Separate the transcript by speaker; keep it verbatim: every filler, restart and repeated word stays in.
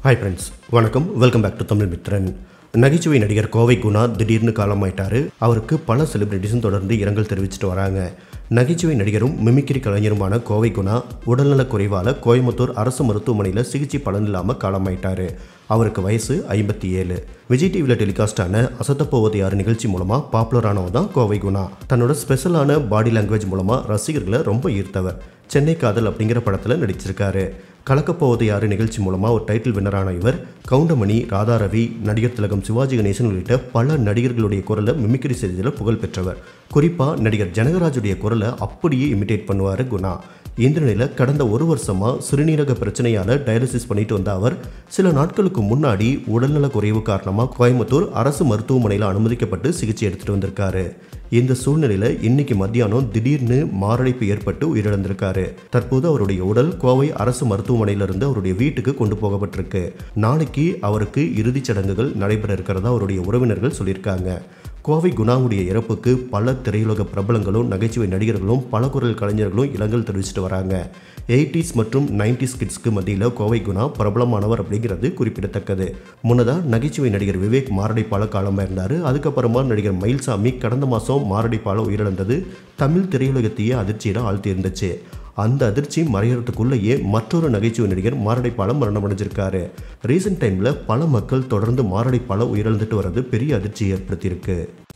Speaker 1: Hi friends, வணக்கம். Welcome back to Tamil Mithran. நகைச்சுவை நடிகர் கோவை குணா திடீர்னு காலமாயிட்டாரு. அவருக்கு பல செலிபிரிட்டிஸும் தொடர்ந்து இரங்கல் தெரிவிச்சுட்டு வராங்க. நகைச்சுவை நடிகரும் மிமிக்ரி கலைஞருமான கோவை குணா உடல்நலக் குறைவால் கோயம்புத்தூர் அரசு மருத்துவமனையில் சிகிச்சை பலன் இல்லாமல் காலமாயிட்டாரு. அவருக்கு வயசு ஐம்பத்தி ஏழு. விஜய் டிவியில் டெலிகாஸ்டான அசத்தப்போவது யார் நிகழ்ச்சி மூலமாக பாப்புலரானவர் தான் கோவை குணா. தன்னோட ஸ்பெஷலான பாடி லாங்குவேஜ் மூலமாக ரசிகர்களை ரொம்ப ஈர்த்தவர். சென்னை காதல் அப்படிங்கிற படத்தில் நடிச்சிருக்காரு. கலக்கப்போவது யாரு நிகழ்ச்சி மூலமாக ஒரு டைட்டில் வின்னரான இவர் கவுண்டமணி, ராதாரவி, நடிகர் திலகம் சிவாஜி கணேசன் உள்ளிட்ட பல நடிகர்களுடைய குரலை மிமிக்ரி செய்தியில் புகழ் பெற்றவர். குறிப்பாக நடிகர் ஜனகராஜுடைய குரலை அப்படியே இமிட்டேட் பண்ணுவார் குணா. இந்த நிலையில் கடந்த ஒரு வருஷமாக சிறுநீரக பிரச்சனையால் டயாலிசிஸ் பண்ணிட்டு வந்த அவர் சில நாட்களுக்கு முன்னாடி உடல்நல குறைவு காரணமாக கோயம்புத்தூர் அரசு மருத்துவமனையில் அனுமதிக்கப்பட்டு சிகிச்சை எடுத்துகிட்டு வந்திருக்காரு. இந்த சூழ்நிலையில் இன்னைக்கு மத்தியானம் திடீர்னு மாரடைப்பு ஏற்பட்டு உயிரிழந்திருக்காரு. தற்போது அவருடைய உடல் கோவை அரசு மருத்துவமனையிலிருந்து அவருடைய வீட்டுக்கு கொண்டு போகப்பட்டிருக்கு. நாளைக்கு அவருக்கு இறுதிச் சடங்குகள் நடைபெற இருக்கிறதா அவருடைய உறவினர்கள் சொல்லியிருக்காங்க. கோவை குணாவுடைய இறப்புக்கு பல திரையுலக பிரபலங்களும் நகைச்சுவை நடிகர்களும் பல குரல் கலைஞர்களும் இரங்கல் தெரிவிச்சுட்டு வராங்க. எயிட்டிஸ் மற்றும் நைன்டிஸ் கிட்ஸ்க்கு மத்தியில் கோவை குணா பிரபலமானவர் அப்படிங்கிறது குறிப்பிடத்தக்கது. முன்னதாக நகைச்சுவை நடிகர் விவேக் மாரடைப்பால காலமாக இருந்தார். அதுக்கப்புறமா நடிகர் மயில்சாமி கடந்த மாதம் மாரடைப்பால உயிரிழந்தது தமிழ் திரையுலகத்தையே அதிர்ச்சியில் ஆழ்த்தி இருந்துச்சு. அந்த அதிர்ச்சி மறையறதுக்குள்ளேயே மற்றொரு நகைச்சுவை நடிகர் மாரடைப்பால மரணம் அடைஞ்சிருக்காரு. ரீசெண்ட் டைமில் பல மக்கள் தொடர்ந்து மாரடைப்பால உயிரிழந்துட்டு வர்றது பெரிய அதிர்ச்சி ஏற்படுத்தியிருக்கு.